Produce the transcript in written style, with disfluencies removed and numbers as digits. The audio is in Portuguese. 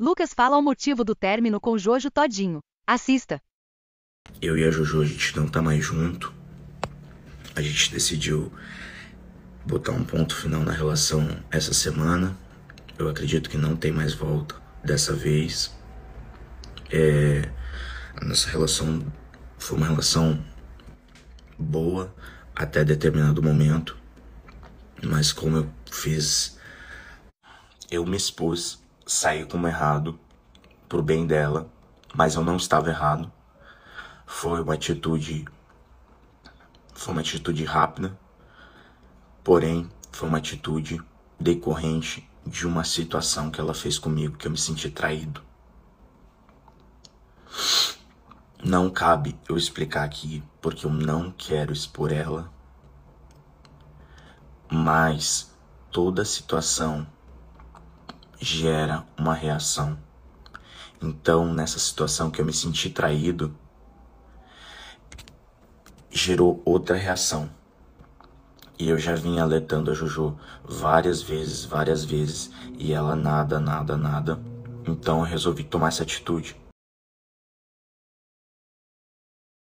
Lucas fala o motivo do término com Jojo Todinho. Assista. Eu e a Jojo, a gente não tá mais junto. A gente decidiu botar um ponto final na relação essa semana. Eu acredito que não tem mais volta dessa vez. A nossa relação foi uma relação boa até determinado momento. Mas como eu me expus, saí como errado pro bem dela, mas eu não estava errado. Foi uma atitude rápida, porém foi uma atitude decorrente de uma situação que ela fez comigo, que eu me senti traído. Não cabe eu explicar aqui, porque eu não quero expor ela, mas toda situação gera uma reação. Então, nessa situação que eu me senti traído, gerou outra reação. E eu já vim alertando a Jojo várias vezes, e ela nada. Então eu resolvi tomar essa atitude.